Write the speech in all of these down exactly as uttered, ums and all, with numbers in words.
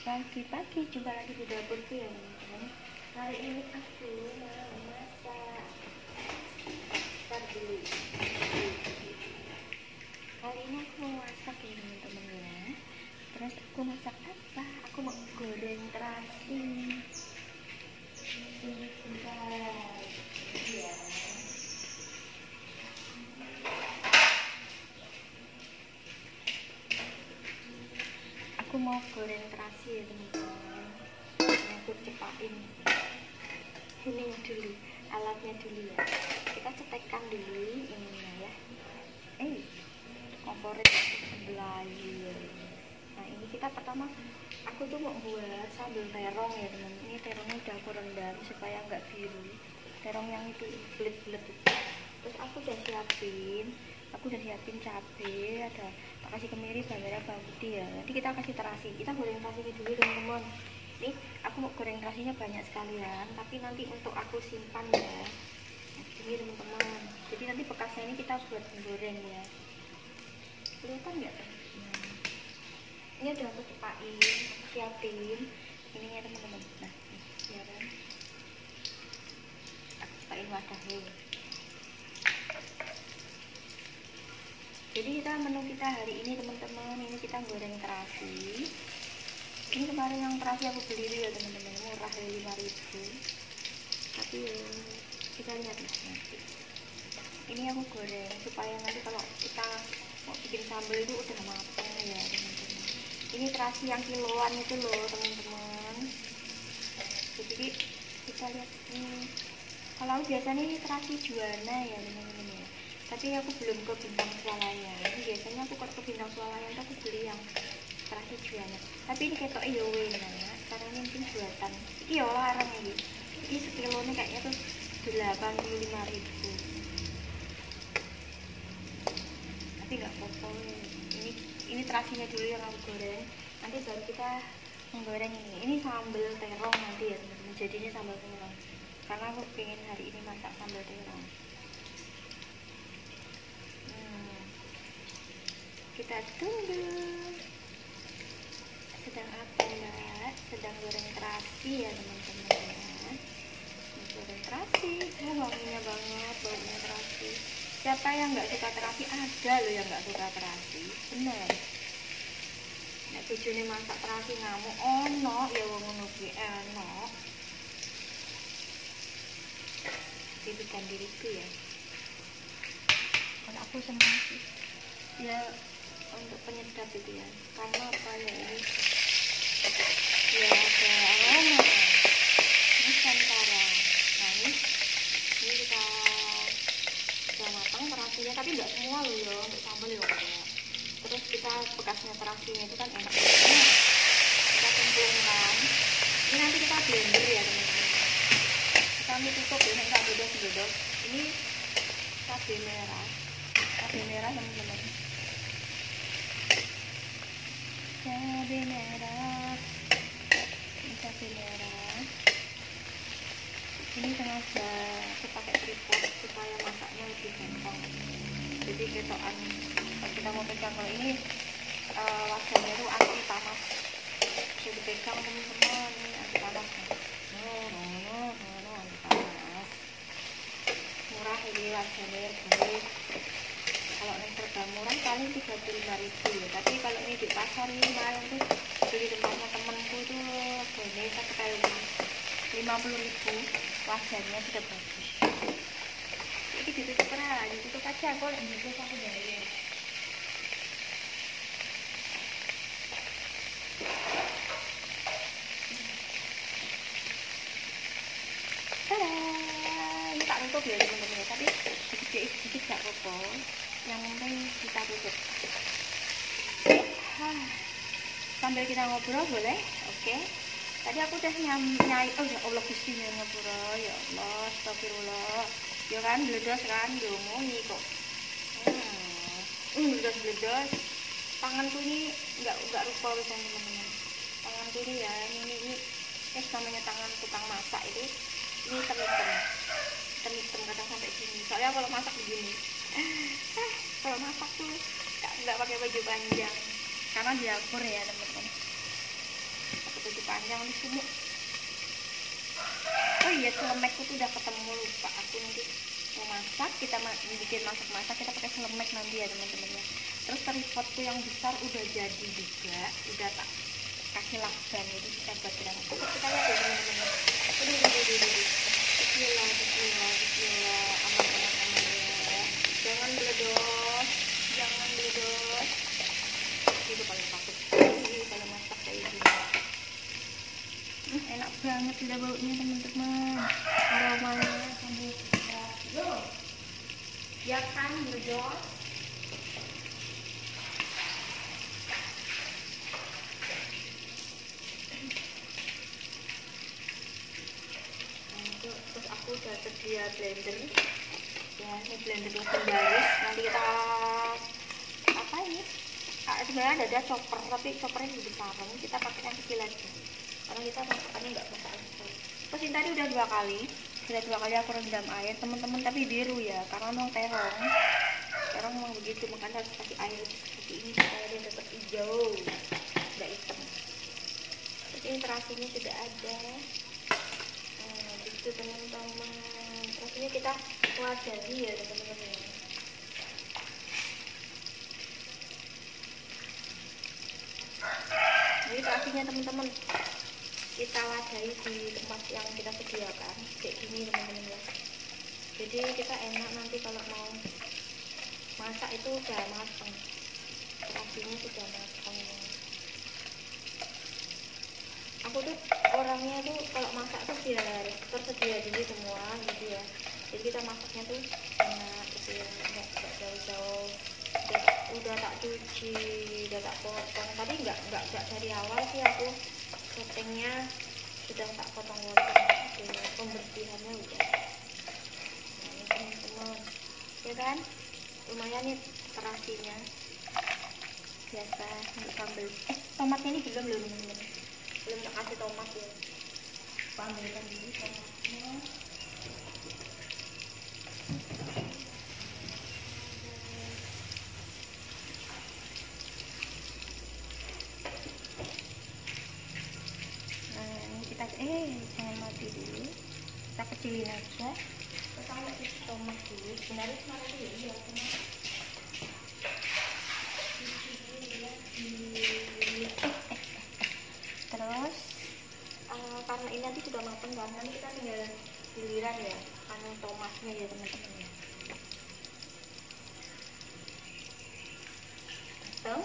Pagi-pagi jumpa lagi di dapurku ya teman-teman. Hari ini aku mau masak. Ntar dulu. Hari ini aku mau masak ya teman-teman ya. Terus aku masak apa? Aku mau goreng terasi. Ini sebentar. Ya. Aku mau goreng terasi ya teman-teman. Aku cepatin ininya dulu, alatnya dulu ya. Kita cetekkan dulu ininya ya. Eh, kompornya sebelah ya. Nah ini kita pertama, aku tuh mau buat sambal terong ya teman. Ini terongnya udah aku rendam supaya nggak biru. Terong yang itu bulet-bulet itu. Terus aku udah siapin, aku udah siapin cabai, ada tak kasih kemiri, bawang merah, bawang putih ya. Nanti kita kasih terasi, kita goreng terasi dulu teman-teman. Ini aku mau goreng terasinya banyak sekalian, tapi nanti untuk aku simpan ya. Nah, ini teman-teman. Jadi nanti bekasnya ini kita buat goreng ya. Kelihatan nggak? Nah, ini udah aku cepain, aku siapin. Ini ya teman-teman. Nah, ya kan. Aku cepain wadahnya. Jadi kita menu kita hari ini teman-teman, ini kita goreng terasi. Ini kemarin yang terasi aku beli ya teman-teman, murah ya lima ribu. Tapi ya, kita lihat nanti. Ini aku goreng supaya nanti kalau kita mau bikin sambal itu udah matang ya teman-teman. Ini terasi yang kiloan itu loh teman-teman. Jadi kita lihat ini. Kalau biasanya ini terasi juana ya teman-teman ya. Tapi aku belum ke Bintang Swalayan. Ini biasanya aku kalau ke Bintang Swalayan tuh aku beli yang terasi juana. Tapi ini ketok yo ya, karena ini mungkin buatan. Ini ya larang ini. Ini sekilo nih kayaknya tuh delapan puluh lima ribu. Tapi nggak apa-apa. Ini ini terasinya dulu yang aku goreng. Nanti baru kita menggoreng ini. Ini sambal terong nanti ya teman-teman. Jadinya sambal terong. Karena aku pengen hari ini masak sambal terong. Kita tunggu. Sedang apa mbak? Sedang goreng terasi ya teman-teman ya. Goreng terasi, oh, wanginya banget baunya terasi. Siapa yang nggak suka terasi? Ada loh yang nggak suka terasi, bener. Nek bojone masak terasi ngamuk, ono ya wong ngono kuwi enak. Dibikin diriku ya. Kalau aku senang sih. Ya untuk penyedap itu ya, karena apa ya ini ya ada aroma nusantara. Nah ini ini kita sudah matang terasinya, tapi nggak semua loh ya untuk sambal ya. Terus kita bekasnya terasinya itu kan enak banget. Kita kumpulkan. Ini nanti kita blender ya teman-teman. Kami tutup ya, nggak bedos-bedos. Ini cabai merah, cabai merah teman-teman. Cabai merah, ini cabai merah. Ini sengaja aku pakai tripod supaya masaknya lebih gampang. Jadi ketokan kalau kita mau pegang, kalau ini uh, wajahnya itu anti panas. Jadi pegang teman-teman, ini anti panas. No, no, no, no, no, anti panas. Murah ini wajahnya, baik. Kalau ini serba murah paling tiga puluh lima ribu ya. Tapi kalau ini di pasar ini kemarin tuh beli tempatnya temenku tuh harganya satu kali lima puluh ribu. Wajarnya sudah bagus. Ini ditutup aja, ditutup aja. Aku lagi ditutup aku bayar. Tada! Ini tak tutup ya teman-teman. Tapi sedikit-sedikit gak apa-apa. Yang penting kita tutup. Hah. Sambil kita ngobrol boleh? Oke. Tadi aku udah nyam nyai. Oh ya Allah, Gusti ngobrol. Ya Allah, astagfirullah. Ya kan bledos kan diomongi kok. Hmm. Hmm, bledos-bledos. Tanganku ini enggak enggak rupa wis teman-teman. Tanganku ini ya, ini ini es namanya tangan tukang masak itu. Ini hitam-hitam. Hitam-hitam kadang sampai sini. Soalnya kalau masak begini. Ah, kalau masak tuh nggak pakai baju panjang karena di dapur ya teman-teman. Aku panjang nih sumuk. Oh iya, selemekku tuh udah ketemu, lupa aku nanti mau masak, kita ma bikin masak-masak kita pakai selemek nanti ya teman-teman ya. Terus tripodku yang besar udah jadi juga, udah tak kasih lakban, jadi kita buat berangkat. Kita lihat ya teman-teman. Aduh, aduh, aduh, aduh. Bismillah, bismillah, bismillah, aman, aman, aman ya. Jangan meledos, jangan meledos. Itu paling takut ini kalau masak kayak gini. Hmm, enak banget udah baunya teman-teman, aromanya sambil yo, ya kan meledos. Terus aku udah sedia blender ya, ini blender legendaris. Nanti kita apa ini, ah, sebenarnya ada chopper tapi choppernya lebih besar, kita pakai yang kecil aja karena kita masakannya nggak masak besar. Terus ini tadi udah dua kali sudah dua kali aku rendam air teman-teman, tapi biru ya karena memang terong terong memang begitu, makanya harus kasih air seperti ini supaya dia tetap hijau nggak hitam. Terus ini terasinya sudah ada. Itu teman-teman, rasanya kita wadani ya teman-teman. Jadi terasinya teman-teman kita wadahi di tempat yang kita sediakan kayak gini teman-teman ya. Jadi kita enak nanti kalau mau masak itu udah matang, terasinya sudah matang. Aku tuh orangnya tuh kalau masak tuh biar tersedia dulu semua gitu ya, jadi kita masaknya tuh enak gitu ya, nggak nggak jauh-jauh, udah, udah tak cuci, udah tak potong. Tadi nggak nggak nggak dari awal sih aku settingnya sudah tak potong-potong gitu, pembersihannya udah. Nah ini teman-teman ya kan, lumayan nih terasinya, biasa untuk sambal. Eh tomatnya ini belum loh teman-teman, belum tak kasih tomat ya. Ambilkan dulu tomatnya. Nah ini kita eh jangan mati dulu, kita kecilin aja. Kita kasih tomat dulu. Sebenarnya kemarin dulu ya tomat. Terus uh, karena ini nanti sudah matang kan, nanti kita tinggal giliran ya anu tomatnya ya teman-teman ya. Tuh,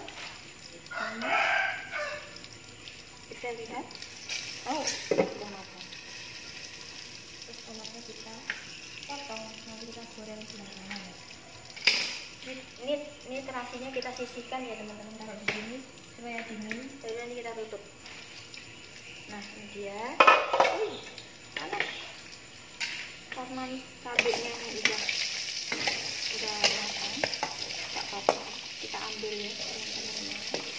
bisa lihat, oh sudah matang. Terus tomatnya kita potong, nanti kita goreng belakangan. Ini, ini, ini terasinya kita sisihkan ya teman-teman, taruh di sini supaya dingin. Jadi nanti kita tutup. Nah ini dia, wih panas karena cabenya ini udah udah matang, tak apa-apa kita ambil ya teman-teman.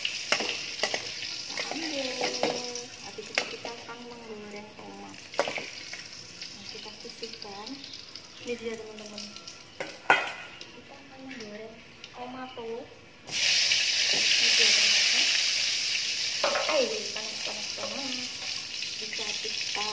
Kita ambil, habis itu kita akan menggoreng tomat. Nah kita sisihkan, ini dia teman-teman. Kita akan menggoreng tomato. Ini dia tomatnya. Eh panas-panas-panas. Bisa kita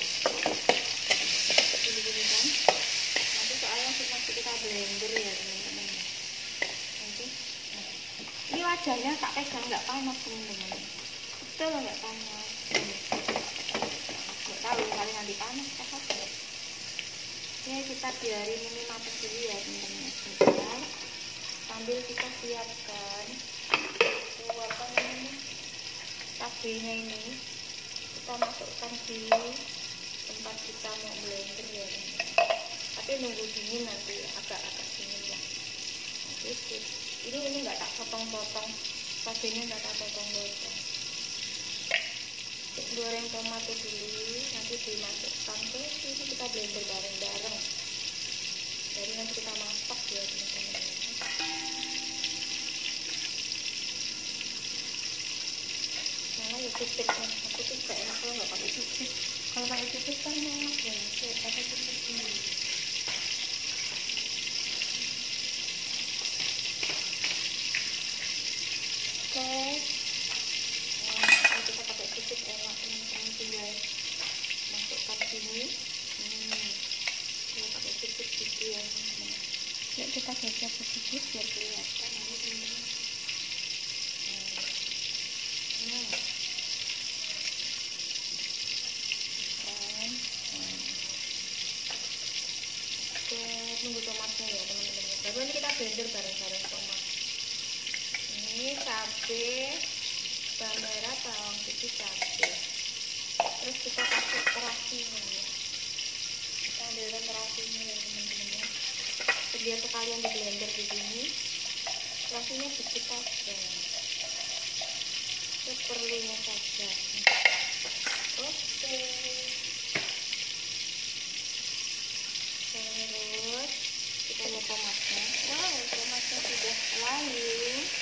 gini-gini kan, nanti soalnya masih kita blender ya teman-teman. Nanti nah, ini wajahnya tak pegang nggak panas teman-teman, betul nggak panas. Nggak tahu kali nanti panas apa. Ini kita biarin ini matang dulu ya teman-teman sebentar, sambil kita siapkan apa namanya cabenya ini. Kita masukkan di tempat kita mau blender ya, tapi nunggu dingin nanti agak-agak dingin ya. Nah, itu ini ini nggak tak potong-potong, cabenya nggak tak potong-potong. Goreng tomat dulu, nanti dimasukkan ke sini, kita blender bareng-bareng. Jadi nanti kita masak ya teman-teman. Ya toothpicknya, aku tuh gak enak kalau nggak pakai toothpick. Kalau pakai toothpick kan enak ya, saya pakai toothpick ini. Oke, nah, kita pakai toothpick enak teman-teman. seperlunya saja. Oke, terus kita lihat tomatnya. Wow, tomatnya sudah layu.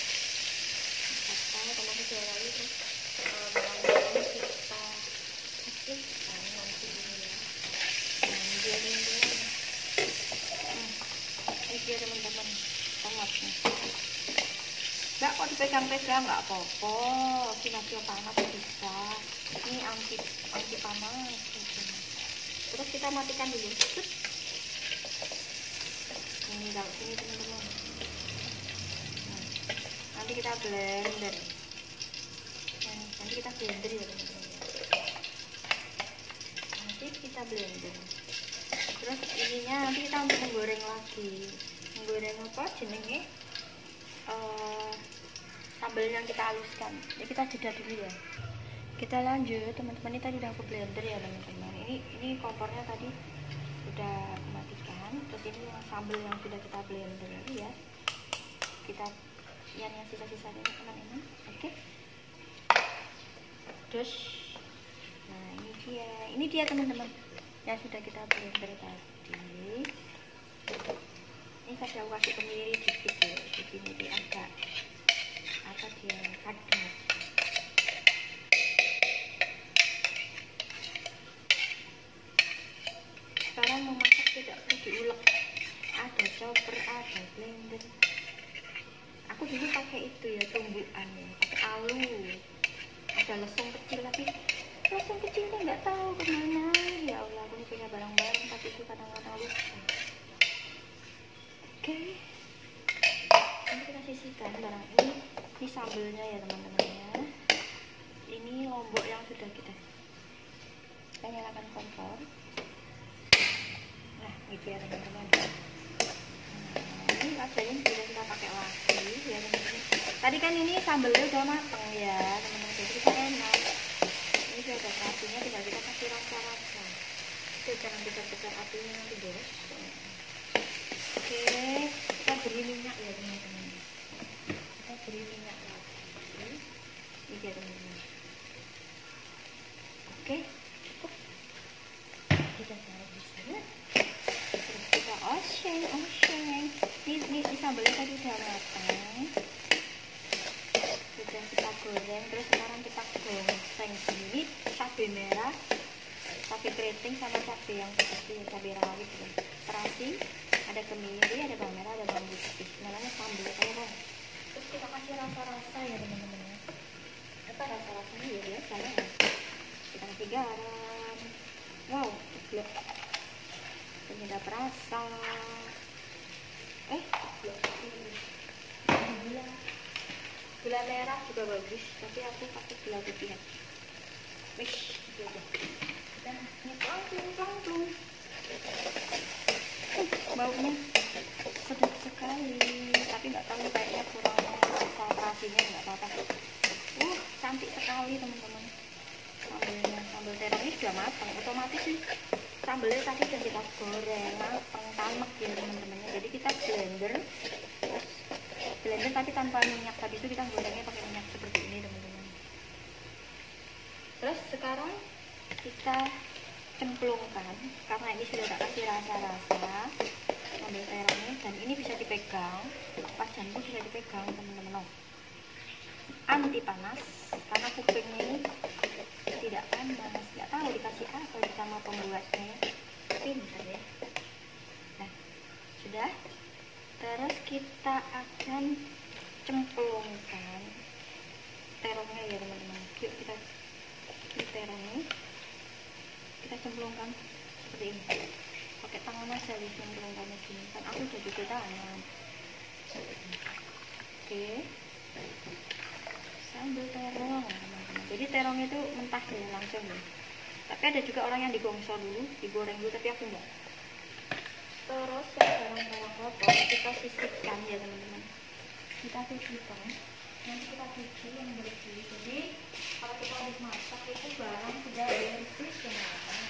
Kata tomatnya sudah layu, terus bawang-bawang kita kasihkan nanti ini ya. Nah, biarin dulu. Hmm, ini dia teman-teman tomatnya. Nggak kok dipegang-pegang, nggak apa-apa. Kira-kira panas bisa. Ini anti anti panas. Terus kita matikan dulu. Ini kalau sini teman-teman. Nah, nanti kita blender. Nah, nanti kita blender ya teman-teman. Nanti kita blender. Terus ininya nanti kita untuk menggoreng lagi. Menggoreng apa jenenge? Uh, sambal yang kita haluskan. Jadi kita jeda dulu ya. Kita lanjut teman-teman. Ini tadi udah aku blender ya teman-teman. Ini ini kompornya tadi udah aku matikan. Terus ini yang sambal yang sudah kita blender ya. Kita yang yang sisa-sisanya teman-teman. Oke. Terus, nah ini dia. Ini dia teman-teman yang sudah kita blender tadi. Ini saya kasih kemiri dikit ya, di sini dia agak apa dia padat. Sekarang memasak tidak perlu diulek, ada chopper, ada blender. Aku dulu pakai itu ya, tumbukan ya, pakai alu. Ada lesung kecil tapi lesung kecilnya nggak tahu kemana. Ya Allah, aku punya barang-barang tapi itu kadang-kadang lupa. Oke, okay. Nanti kita sisihkan barang ini. Ini sambelnya ya teman-teman ya. Ini lombok yang sudah kita kita nyalakan kompor. Nah, gitu ya teman-teman. Nah, ini rasanya sudah kita pakai lagi ya teman-teman. Tadi kan ini sambelnya udah matang ya teman-teman, jadi kita enak. Ini sudah ada rasinya, tinggal kita kasih rasa-rasa. Oke, jangan besar-besar apinya nanti bos. Oke, kita beri minyak ya teman-teman. Kita beri minyak lagi. Ini dia teman-teman. Oke, cukup. Kita taruh di sini. Terus kita oseng, oseng. Ini, ini, ini sambalnya tadi udah matang. Sudah kita goreng. Terus sekarang kita gongseng ini cabai merah, cabai keriting sama cabai yang seperti cabai rawit gitu. Terasi. Ada kemiri, ada bawang merah, ada bawang putih. Namanya sambal kayak bang. Terus kita kasih rasa-rasa ya teman-teman ya. Apa rasa-rasanya ya biasa ya. Kita kasih garam. Wow, blok. Penyedap rasa. Eh, blok. Gula. Gula merah juga bagus, tapi aku pakai gula putih ya. Wish, gitu aja. Kita nyetong, nyetong. Uh, baunya sedap sekali, tapi nggak tahu kayaknya kurang rasa terasinya, nggak apa-apa. Uh, cantik sekali teman-teman. Sambalnya, sambal terong ini sudah matang, otomatis sih sambalnya tadi sudah kita goreng, matang, tanek ya teman-teman. Jadi kita blender, terus blender tapi tanpa minyak. Tadi itu kita gorengnya pakai minyak seperti ini teman-teman. Terus sekarang kita cemplungkan, karena ini sudah tak kasih rasa-rasa sambal terongnya, dan ini bisa dipegang, wajanku bisa dipegang teman-teman. Oh, anti panas karena kupingnya ini tidak panas. Nggak tahu dikasih apa sama pembuatnya, pintar ya. Nah, sudah. Terus kita akan cemplungkan terongnya ya teman-teman. Yuk kita ini terongnya kita cemplungkan seperti ini, pakai tangan aja nih cemplungkannya gini kan, aku udah cuci tangan. Oke, sambal terong teman-teman. Jadi terong itu mentah ya langsung ya, tapi ada juga orang yang digongsor dulu, digoreng dulu, tapi aku enggak. Terus yang barang-barang kotor kita sisihkan ya teman-teman, kita sisihkan, nanti kita cuci yang bersih. Jadi kalau kita habis masak itu barang sudah bersih semua.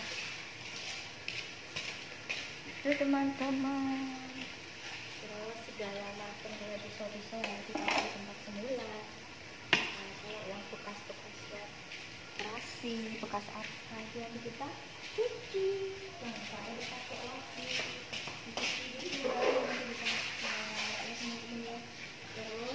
Itu teman-teman. Terus segala macam kayak pisau-pisau yang kita di tempat semula. Nah, kalau yang bekas-bekas ya terasi bekas apa yang kita cuci, yang saya dipakai lagi dicuci dulu nanti dipakai ya teman-teman. Terus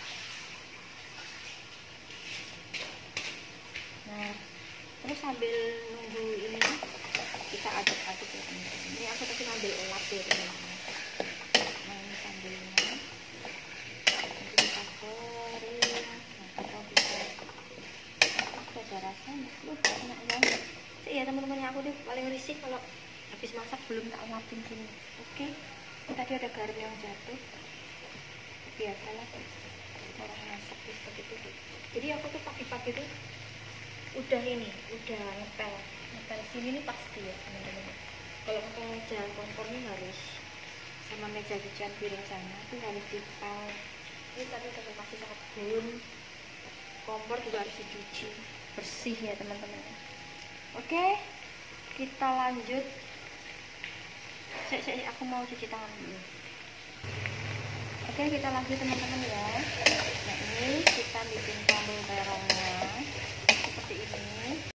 nah terus sambil nunggu ini kita aduk-aduk ya teman-teman. Ini aku tadi ngambil elap ya teman-teman. Nah ini sambilnya nanti kita goreng. Nah kalau kita udah ada rasanya, lu enak banget sih ya teman-teman. Aku deh paling risih kalau habis masak belum tak lapin gini. Oke, tadi ada garam yang jatuh, biasalah orang masak seperti itu. Jadi aku tuh pagi-pagi tuh udah ini udah ngepel ngepel sini nih pasti ya teman-teman. Kalau ngepel meja kompornya harus sama meja cucian piring sana itu harus dipel. Ini tadi udah kasih sabun, kompor juga harus dicuci bersih ya teman-teman. Oke, kita lanjut. Sek, sek, aku mau cuci tangan dulu. Oke, kita lanjut teman-teman ya. Nah ini kita bikin sambal terongnya seperti ini.